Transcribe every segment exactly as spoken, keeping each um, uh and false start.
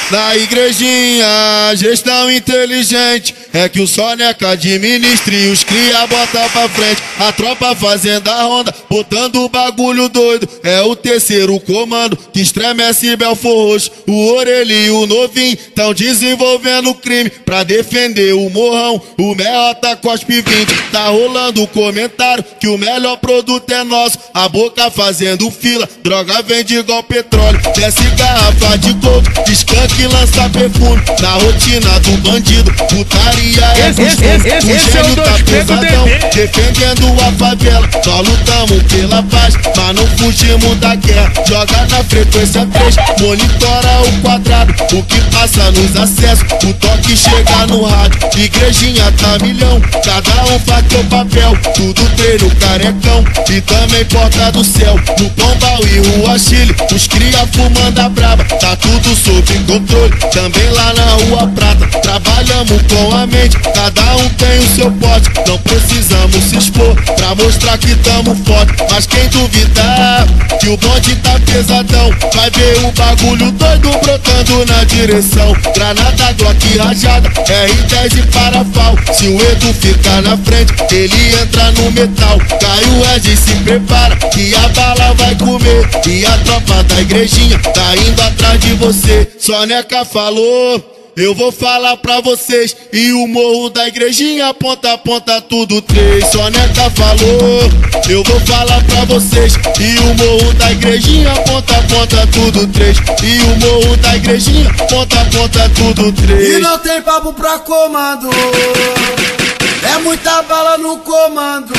Na igrejinha, gestão inteligente, é que o Soneca administra e os cria bota pra frente. A tropa fazendo a ronda, botando o bagulho doido. É o terceiro comando que estremece Belfor Roxo. O Orelha o Novinho tão desenvolvendo crime pra defender o morrão. O Meota cospe vinte. Tá rolando o comentário que o melhor produto é nosso. A boca fazendo fila, droga vende igual petróleo. Desce garrafa de coke, skunk lança perfume. Na rotina do bandido, putaria é esse, esse, esse, esse, esse é o tá pesadão, defendendo a favela. Nós lutamos pela paz, mas não fugimos da guerra. Joga na frequência três, monitora o quadrado. O que passa nos acessos, o toque chega no rádio. Igrejinha tá milhão, cada um faz seu papel. Tudo treino carecão e também porta do céu. No Pombal e Rua Chile, os cria fumando a braba. Tá tudo sob controle, também lá na Rua Prata. Trabalhamos com a mente, cada um tem o seu pote. Não precisamos se expor pra mostrar que tamo forte. Mas quem duvidar que o bonde tá pesadão, vai ver o bagulho doido brotando na direção. Granada, Glock rajada, R dez e parafal. Se o Edu ficar na frente, ele entra no metal. Cai o Ed e se prepara, que a bala vai comer. E a tropa da igrejinha tá indo atrás de você. Soneca falou, eu vou falar pra vocês. E o morro da igrejinha, ponta a ponta, tudo três. Soneca falou, eu vou falar pra vocês. E o morro da igrejinha, ponta a ponta, tudo três. E o morro da igrejinha, ponta a ponta, tudo três. E não tem papo pra comando, é muita bala no comando.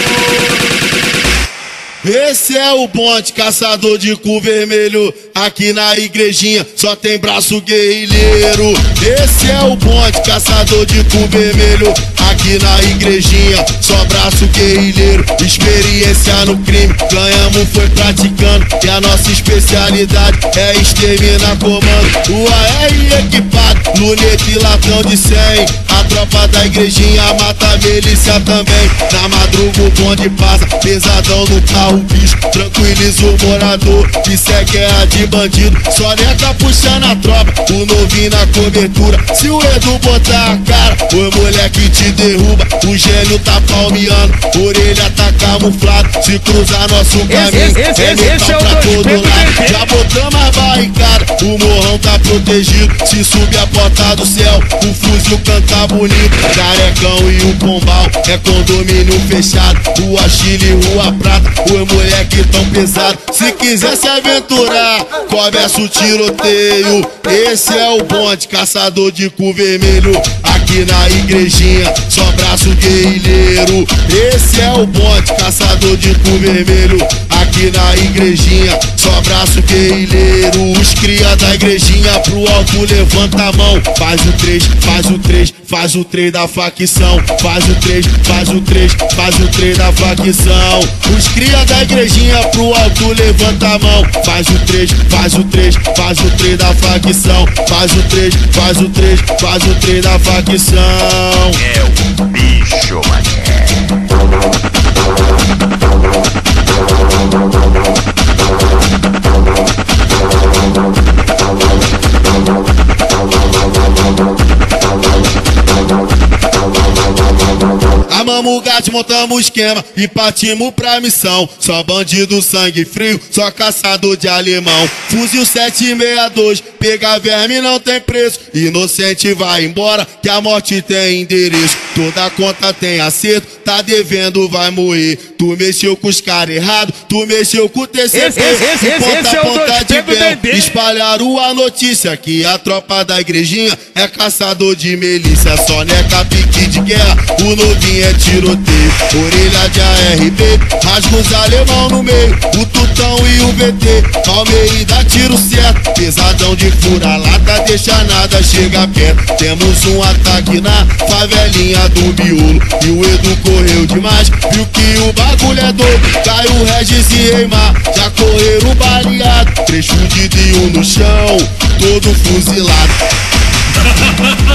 Esse é o bonde, caçador de cu vermelho. Aqui na igrejinha só tem braço guerrilheiro. Esse é o bonde, caçador de cu vermelho. Aqui na igrejinha só braço guerrilheiro. Experiência no crime, ganhamos foi praticando. E a nossa especialidade é exterminar comando. O A R equipado, luneta e latão de cem. A tropa da igrejinha mata a milícia também. Na madruga o bonde passa, pesadão no carro. O bicho tranquiliza o morador, isso é guerra de bandido. Soneca puxando a tropa, o Novinho na cobertura. Se o Edu botar a cara, o moleque te derruba. O gênio tá palmeando, Orelha tá camuflado. Se cruzar nosso caminho, esse, esse, é metal esse é pra todo lado. Já botão. botamos a barricada, o morrão tá protegido. Se subir a porta do céu, o fuzil canta bonito. Carecão e o Pombal é condomínio fechado. Rua Chile, Rua Prata, o moleque tão pesado. Se quiser se aventurar, começa o tiroteio. Esse é o bonde, caçador de cu vermelho. Aqui na igrejinha, só braço guerrilheiro. Esse é o bonde, caçador de cu vermelho. Aqui na igrejinha, só braço guerrilheiro. Os cria da igrejinha pro alto levanta a mão. Faz o três, faz o três, faz o três da facção. Faz o três, faz o três, faz o três da facção. Os cria da igrejinha pro alto levanta a mão. Faz o três, faz o três, faz o três da facção. Faz o três, faz o três, faz o três da facção. É o bicho, mané. Amamos o gato, montamos o esquema e partimos pra missão. Só bandido, sangue frio, só caçador de alemão. Fuzil sete sessenta e dois, pegar verme não tem preço. Inocente vai embora, que a morte tem endereço. Toda conta tem acerto, tá devendo, vai morrer. Tu mexeu com os caras errados, tu mexeu com o T C P. Esse, esse, esse, e ponta esse a é o ponta de Dodge, véu. Espalharam a notícia que a tropa da igrejinha é caçador de milícia. Soneca pique de guerra, o Novinho é tiroteio. Orelha de A R B, rasga os alemão no meio. O Tutão e o V T, Almeida tiro certo. Pesadão de fura-lata, deixa nada, chega perto. Temos um ataque na favelinha do Biolo. E o Edu correu demais, viu que o bagulho é doido. Cai o Regis e Reimar, já correram baleado. Três fudidos e um no chão, todo fuzilado.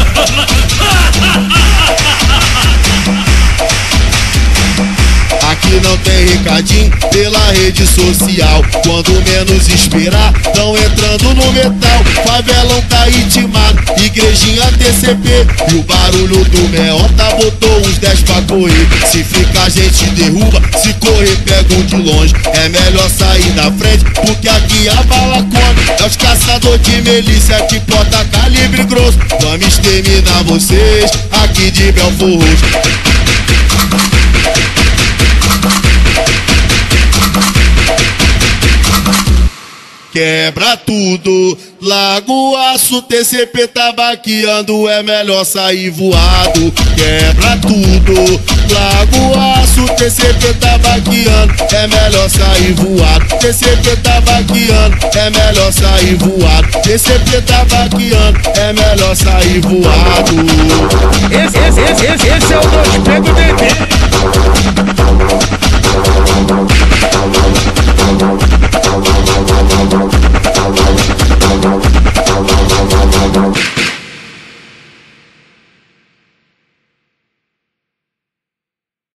Aqui e não tem recadinho pela rede social. Quando menos esperar, tão entrando no metal. Favelão tá intimado, igrejinha T C P. E o barulho do meota botou uns dez pra correr. Se ficar a gente derruba, se correr pega um de longe. É melhor sair da frente, porque aqui a bala come. É os caçador de melícia que porta calibre grosso. Vamos exterminar vocês aqui de Belfort Roxo. Quebra tudo, Lago Aço, T C P tá baqueando, é melhor sair voado. Quebra tudo, Lago Aço, T C P tá baqueando, é melhor sair voado. T C P tá baqueando, é melhor sair voado. T C P tá baqueando, é melhor sair voado. Esse, esse, esse, esse é o dois pego Dedê.